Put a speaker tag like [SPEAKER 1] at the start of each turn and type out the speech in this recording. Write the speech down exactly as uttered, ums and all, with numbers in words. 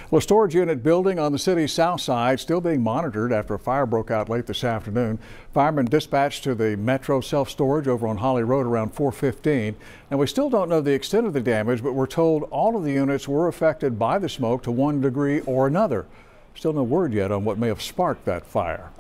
[SPEAKER 1] Well, a storage unit building on the city's south side still being monitored after a fire broke out late this afternoon. Firemen dispatched to the Metro self-storage over on Holly Road around four fifteen. And we still don't know the extent of the damage, but we're told all of the units were affected by the smoke to one degree or another. Still no word yet on what may have sparked that fire.